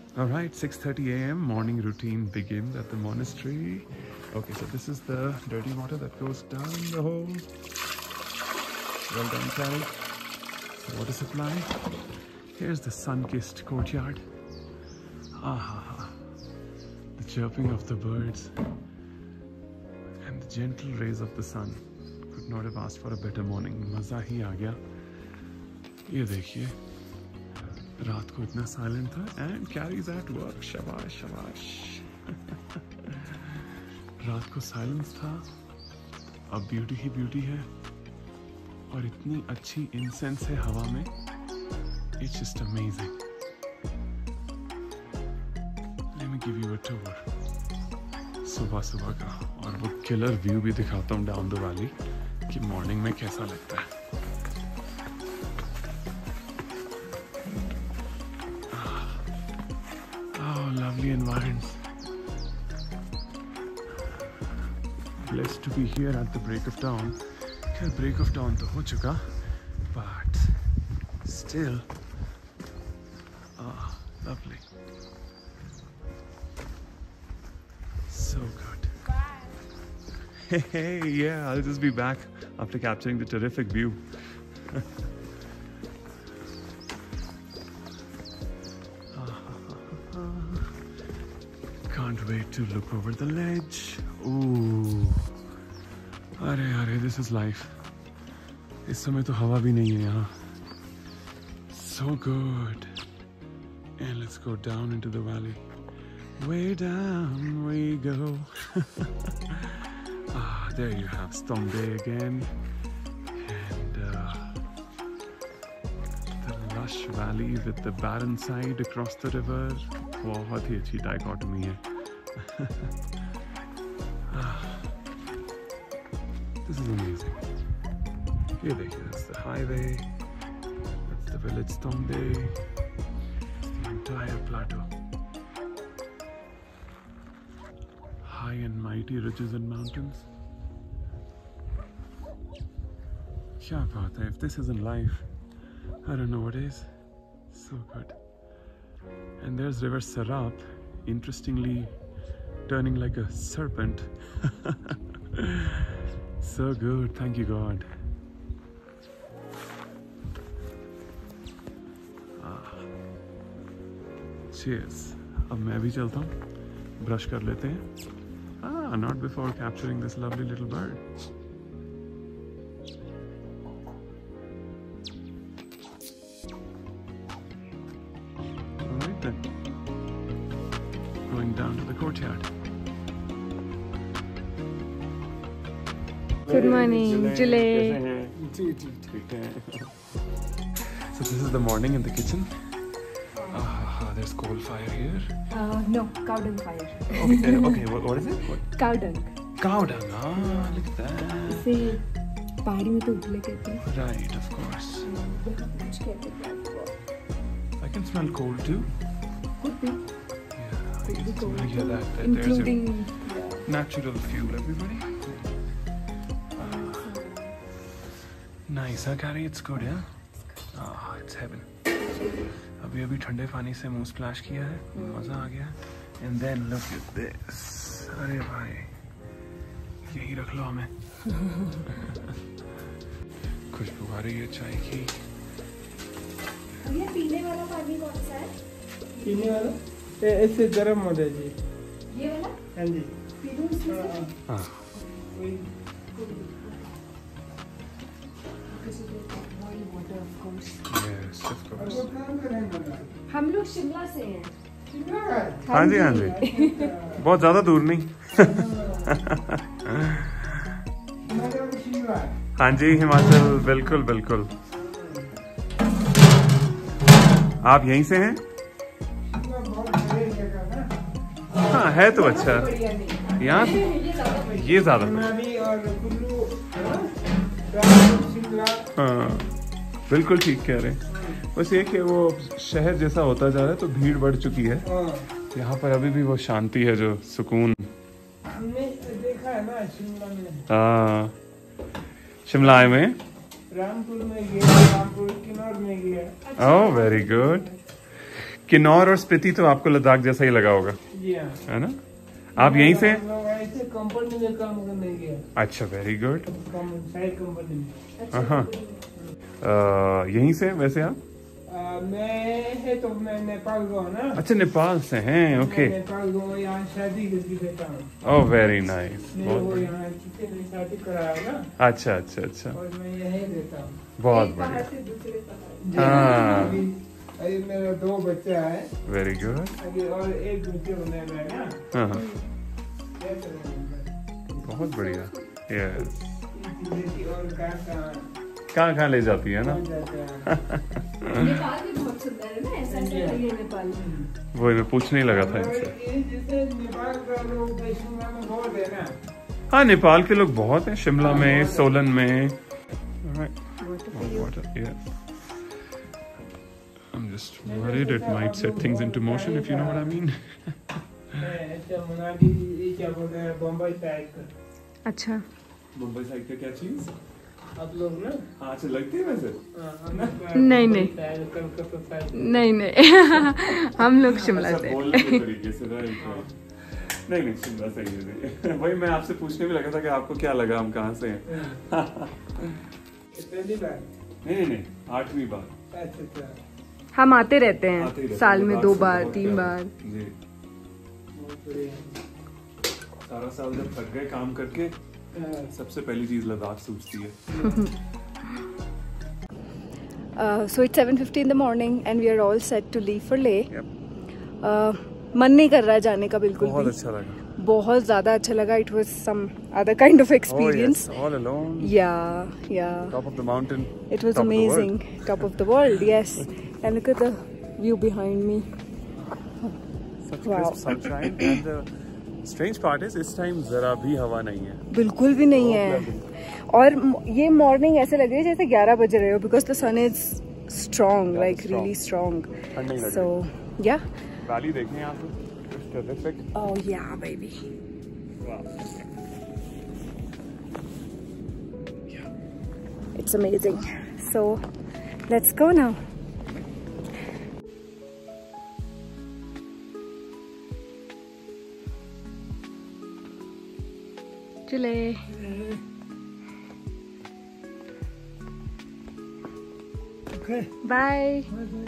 All right, 6:30 a.m. morning routine begins at the monastery. Okay, so this is the dirty water that goes down the hole. Well done, Carrie. Water supply. Here's the sun-kissed courtyard. Ah, the chirping of the birds and the gentle rays of the sun. Could not have asked for a better morning. मजा ही आ गया. ये देखिए, रात को इतना silent था. And Carrie's at work. शाबाश शाबाश. रात को साइलेंस था, अब ब्यूटी ही ब्यूटी है. और इतनी अच्छी इंसेंस है हवा में. It's just amazing. Let me give you a tour. सुबह सुबह का और वो किलर व्यू भी दिखाता हूँ डाउन द वैली कि मॉर्निंग में कैसा लगता है. Lovely environs. Blessed to be here at the break of dawn. खैर break of dawn तो हो चुका, but still, lovely. So good. Hey, yeah, I'll just be back after capturing the terrific view. Can't wait to look over the ledge. Ooh, अरे this is life. इस समय तो हवा भी नहीं है यहाँ. So good. And let's go down into the valley. Way down we go. There you have Stombe again. And the lush valley with the barren side across the river. बहुत ही अच्छी dichotomy है. This is amazing. ये देखिए, that's the highway, that's the village Stombe, the entire plateau. High and mighty ridges and mountains. क्या बात है? If this isn't life, I don't know what is. So good. And there's River Sarap, interestingly turning like a serpent. So good, thank you God. Cheers. अब मैं भी चलता हूँ, brush कर लेते हैं. Not before capturing this lovely little bird. Alright then, going down to the courtyard. Good morning, Julie. So this is the morning in the kitchen. There's coal fire here. No, cow dung fire. Okay, what is it? What? Cow dung. Cow dung. Look at that. इसे पहाड़ी में तो उबले कहते हैं. Right, of course. कुछ कहते हैं. I can smell coal too. Could be. Yeah, I can smell that. Including there's a natural fuel, everybody. Nice, huh, Carrie? It's good, yeah? It's heaven. अभी ठंडे पानी से मुंह स्प्लैश किया है, मजा आ गया. And then look at this. अरे भाई, यही रख लो हमें. खुशबू आ रही है चाय की. ये पीने वाला पानी कौन सा है? पीने वाला? ऐसे गर्म हो जाए जी. ये वाला? हाँ जी. पीलू इसमें? हाँ. Yes, of course. हम लोग शिमला से हैं. हाँ जी, हाँ जी. बहुत ज्यादा दूर नहीं. हाँ जी, हिमाचल. बिल्कुल बिल्कुल. आप यहीं से हैं? हाँ, है तो अच्छा. यहाँ ये ज्यादा. हाँ, बिल्कुल ठीक कह रहे हैं. बस ये कि वो शहर जैसा होता जा रहा है तो भीड़ बढ़ चुकी है. यहाँ पर अभी भी वो शांति है, जो सुकून. हमने देखा है ना शिमला में. हाँ, शिमला में रामपुर में गया, रामपुर किन्नौर में गया. Oh very good. किन्नौर और स्पीति तो आपको लद्दाख जैसा ही लगा होगा, जी हाँ। है ना? आप यहीं से? हम लोग ऐसे कंपनी में काम करने गया, अच्छा, वेरी गुड। साइड कंपनी में। हाँ, यहीं से वैसे आप? मैं है तो मैं नेपाल गया ना। अच्छा, नेपाल से हैं, ओके। मैं नेपाल गया, यहाँ शादी करके बैठा हूँ। Oh, very nice. मेरे को यहाँ किसी ने शादी कराया ना, अच्छा अच्छा अच्छा, और मैं यहीं रहता हूँ। बहुत एक पहाड़ बढ़िया। से दूसरे पहाड़। हाँ, अभी मेरा 2 बच्चा है वेरी गुड। अभी, और एक बच्चे होने में ना। हाँ हाँ, क्या करेंगे? बहुत बढ़िया। यस, और कहाँ ले जाती है ना? नेपाल भी बहुत सुंदर है ना, ऐसा ऐसा है ये नेपाल में। वो मैं पूछने ही लगा था इनसे। जैसे नेपाल का लोग शिमला में बहुत है ना। हाँ, नेपाल के लोग बहुत हैं, शिमला में, सोलन में। I'm just worried it might set things into motion, if you know what I mean. ऐसा मनाली, ये क्या बोलते हैं, बम्बई साइड का। अच्छा, मुंबई साइड का क्या चीज? आप लोग ना? हाँ, अच्छा लगती है वैसे? नहीं नहीं कलकत्ता साइड। नहीं नहीं हम लोग शिमला अच्छा, से। बोलने के तरीके से, right. नहीं नहीं, शिमला सही है। वही मैं आपसे पूछने भी लगा था कि आपको क्या लगा, हम कहाँ से हैं? पहली बार? नहीं नहीं, 8वीं बार। अच्छा अच्छा, हम आते रहते हैं आते ही रहते साल हैं, में लद्दाख 2 से बार बहुत 3 प्यारा। बार। जी, बहुत बढ़िया। सारा साल जब थक गए काम करके, सबसे पहली चीज लद्दाख सूझती है। So it's 7:50 in the morning and we are all set to leave for Leh. मन नहीं कर रहा है जाने का बिल्कुल बहुत भी। अच्छा लगा। बहुत ज़्यादा अच्छा लगा। It was some other kind of experience. Oh, yes, all alone. Yeah. Top of the mountain. It was top of the world. amazing. Top of the world, yes. And look at the view behind me. Such Wow. crisp sunshine. And the strange part is, इस time जरा भी हवा नहीं है। बिल्कुल भी नहीं है। और ये मॉर्निंग ऐसे लग रही है जैसे 11 बज रहे हो, because the sun is strong, like really strong. ठंड नहीं लग सो या वैली देखें यहाँ पे, It's terrific. Oh yeah baby, it's amazing. So let's go now. चले, Okay. Bye.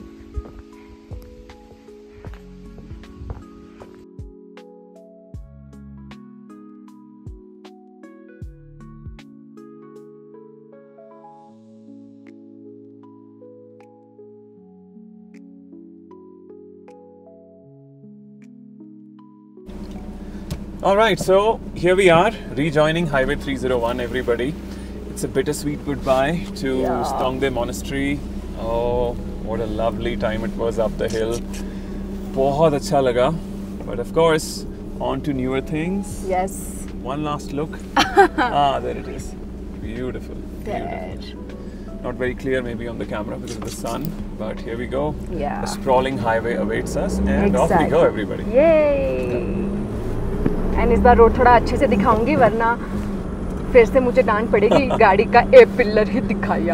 All right, so here we are, rejoining Highway 301, everybody. It's a bittersweet goodbye to Yeah. Stongde Monastery. Oh, what a lovely time it was up the hill. बहुत अच्छा लगा. But of course, on to newer things. Yes, One last look. There it is. Beautiful. That Not very clear maybe on the camera because of the sun, but here we go. Yeah. A sprawling highway awaits us, and off we go, everybody. ये and इस बार road थोड़ा अच्छे से दिखाऊंगी, वरना फिर से मुझे डांट पड़ेगी, गाड़ी का एक पिलर ही दिखाया।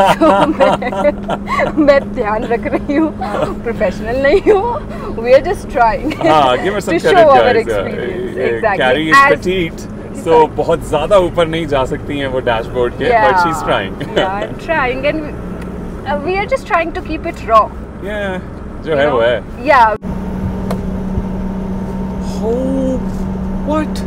तो मैं ध्यान रख रही हूँ, प्रोफेशनल नहीं हूँ। We are just trying Give us some to show credit, our guys. experience. Carrie Exactly. is As- petite, so बहुत ज़्यादा ऊपर नहीं जा सकती हैं वो डैशबोर्ड के, but she's trying. Yeah, I'm trying, and we are just trying to keep it raw. Yeah, जो you है know? वो है. Yeah. Oh, what?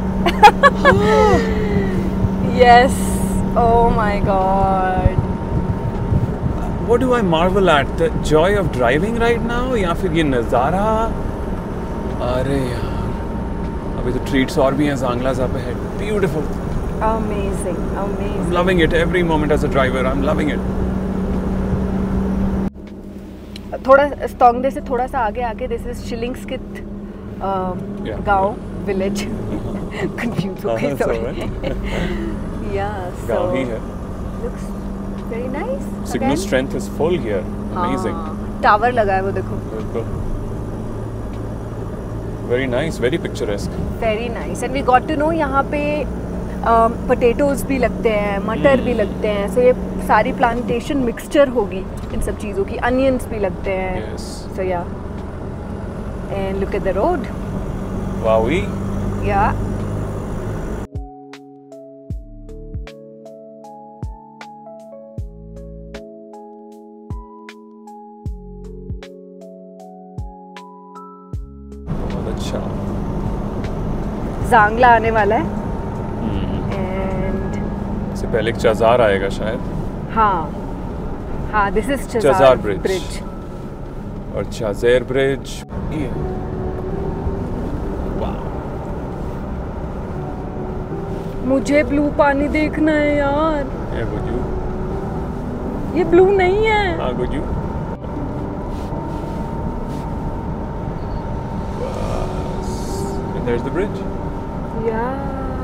Yes. Oh my God. What do I marvel at? The joy of driving right now, या फिर ये नज़ारा? अरे यार, अभी तो ट्रीट्स और भी हैं ज़ांगलाज़ up ahead. Beautiful. Amazing. Amazing. I'm loving it every moment as a driver. I'm loving it. थोड़ा स्टोंगदे से थोड़ा सा आगे दिस इज शिलिंगस्कित Yeah. गांव विलेज। कंफ्यूज हो गई, It's all सॉरी। या सो गाँव ही है. Looks very nice. Signal strength is full here. Amazing. Tower लगा है वो देखो। बिल्कुल. Very nice, very picturesque. Very nice. And we got to know यहाँ पे पोटैटोज भी लगते हैं, मटर भी लगते हैं, सो ये सारी प्लांटेशन मिक्सचर होगी इन सब चीज़ों की, अनियंस भी लगते हैं, so yeah and look at the road, wavy, yeah बहुत अच्छा। जांगला आने वाला है एंड इससे पहले एक चाजार आएगा शायद। हाँ, this is Chajar bridge bridge और चाजेर ब्रिज। मुझे ब्लू पानी देखना है यार, गुजू, ये ब्लू नहीं है। हाँ Gujju, there's the bridge. Yeah.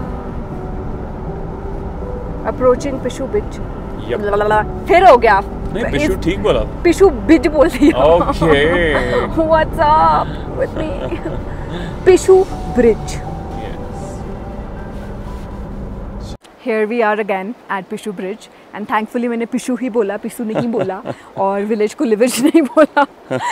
Approaching Pishu beach. Yep. फिर हो गया। नहीं, पिशु ठीक बोला। पिशु बिच बोल दिया। Okay. What's up with me? Pishu bridge. Yes. Here we are again at Pishu bridge and thankfully मैंने पिशु ही बोला, पिशु नहीं बोला और विलेज को लिविज नहीं बोला.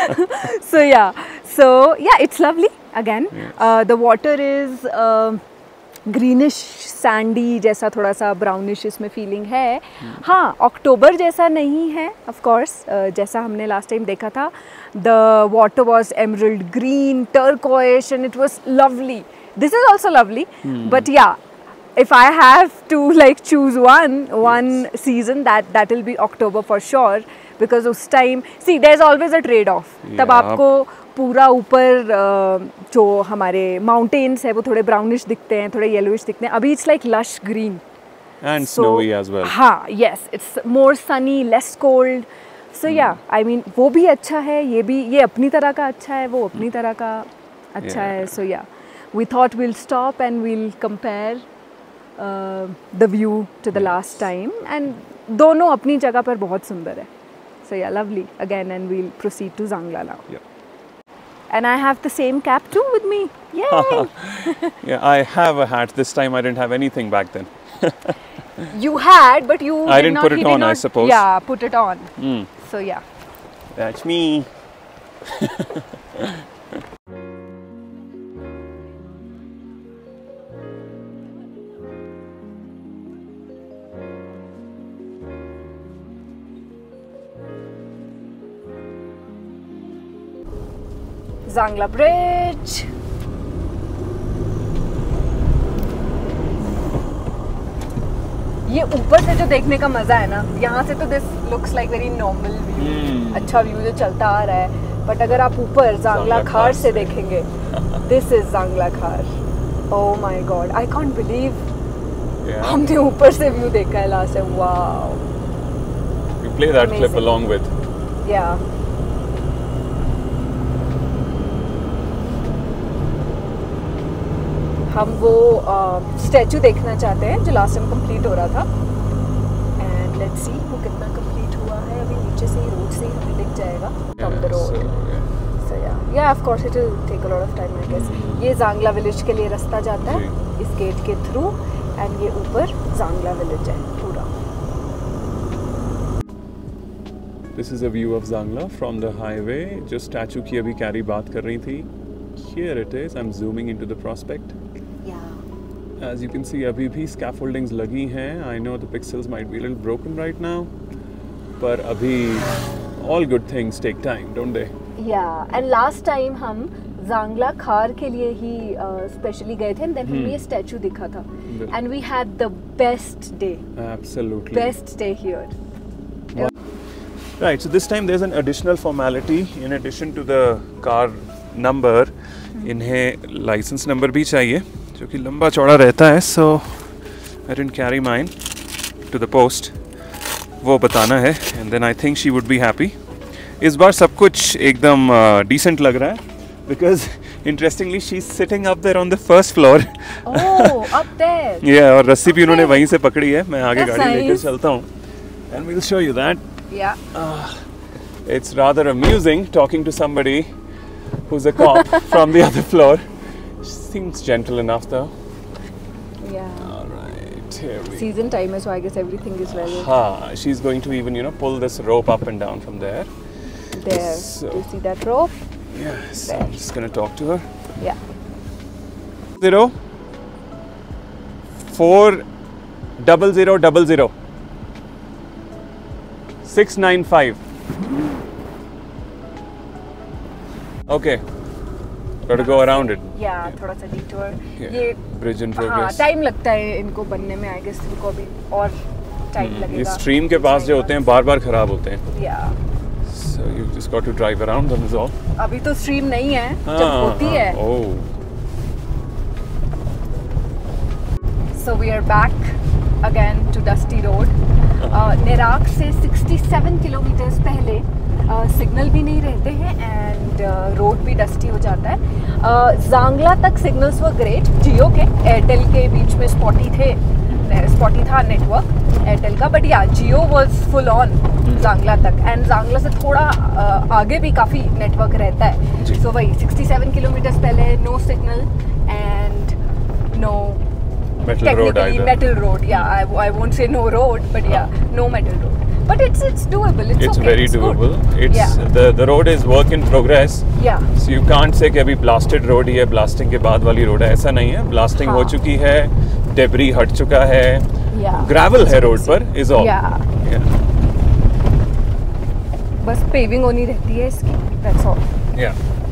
So yeah, it's lovely again. Yes. The water is greenish sandy जैसा, थोड़ा सा ब्राउनिश इसमें फीलिंग है. हाँ, अक्टूबर जैसा नहीं है ऑफ कोर्स, जैसा हमने लास्ट टाइम देखा था. The water was emerald green, turquoise and it was lovely. This is also lovely, but yeah, if I have to like choose one season, that will be October for sure, because उस time see there's always a trade off. तब आपको पूरा ऊपर जो हमारे mountains है वो थोड़े brownish दिखते हैं, थोड़े yellowish दिखते हैं. अभी it's like lush green and snowy as well. हाँ, yes, it's more sunny, less cold. So yeah, I mean वो भी अच्छा है, ये अपनी तरह का अच्छा है, वो अपनी तरह का अच्छा है. So yeah, we thought we'll stop and we'll compare the view to the last time, and दोनों अपनी जगह पर बहुत सुंदर है. So yeah, lovely again, and we'll proceed to Zangla now. Yep. And I have the same cap too with me. Yay! Yeah, I have a hat. This time I didn't have anything back then. You had, but you I didn't put it on, I suppose. Yeah, put it on. So yeah. That's me. Zangla Bridge. ये ऊपर से जो देखने का मजा है ना, यहाँ से तो this looks like very normal view, अच्छा व्यू जो चलता आ रहा है. बट अगर आप ऊपर जांगला खार से देखेंगे, this is Jangla Khar. Oh my god, I can't believe हमने ऊपर से व्यू देखा है last time. Wow. You play that clip along with. Yeah. हम वो स्टैचू देखना चाहते हैं जो लास्ट टाइम कंप्लीट हो रहा था. एंड लेट्स सी वो कितना कंप्लीट हुआ है. अभी नीचे से ही, रोड से ही हमें दिख जाएगा from the road. So yeah of course it will take a lot of time I guess. ये जांगला विलेज के लिए रास्ता जाता है इस गेट के थ्रू, एंड ये ऊपर जांगला विलेज है पूरा. This is a view of Zangla from the highway. जो स्टैचू की अभी कैरी बात कर रही थी, here it is. I'm zooming into the prospect. As you can see, अभी भी scaffoldings लगी हैं. I know the pixels might be a little broken right now, पर अभी all good things take time, don't they? Yeah, and last time हम जांगला खार के लिए ही स्पेशली गए थे, and then हमें ये स्टैचू दिखा था, and we had the best day. Absolutely. Best day here. Right, so this time there's an additional formality in addition to the car number. इन्हें license number भी चाहिए जो कि लंबा चौड़ा रहता है. So I didn't carry mine to the post. वो बताना है, and then I think she would be happy. इस बार सब कुछ एकदम decent लग रहा है, because interestingly she's sitting up there on the first floor. Oh, up there. Yeah, और रस्सी भी उन्होंने वहीं से पकड़ी है. मैं आगे That's गाड़ी लेकर nice. चलता हूँ, and we'll show you that. Yeah. It's rather amusing talking to somebody who's a cop from the other floor. Seems gentle enough though. Yeah. All right. Okay. season time है, so I guess everything is well She's going to even, pull this rope up and down from there. there. So- Do you see that rope? Yes. There. I'm just gonna talk to her. Yeah. 0 4 0 0 0 0 695. Okay. Got to go around it. Yeah, थोड़ा सा detour. Yeah. ये Bridge in हाँ, progress. Time लगता है इनको बनने में, I guess इनको अभी और टाइम ये लगेगा. स्ट्रीम के पास जो होते हैं बार-बार खराब होते हैं. Yeah. So you just got to drive around them is all. अभी तो स्ट्रीम नहीं है, जब होती है. Oh. So we are back again to Dusty Road. नेराक से 67 किलोमीटर्स पहले सिग्नल भी नहीं रहते हैं एंड रोड भी डस्टी हो जाता है. जांगला तक सिग्नल्स वर ग्रेट जियो के, एयरटेल के बीच में स्पॉटी था नेटवर्क एयरटेल का, बट या Jio was full on Jangla तक एंड जांगला से थोड़ा आगे भी काफ़ी नेटवर्क रहता है. सो वही 67 किलोमीटर्स पहले no signal and no Metal road either. metal road. Yeah, I won't say no road, but yeah, no metal road. But it's doable. It's okay. very it's good. doable. It's Yeah. the road is work in progress. Yeah. So you can't say कि अभी blasted road ही है, blasting के बाद वाली road है, ऐसा नहीं है. Blasting हो हाँ. चुकी है, debris हट चुका है, Yeah. gravel है road पर is all. Yeah. बस paving होनी रहती है इसकी. That's all. Yeah.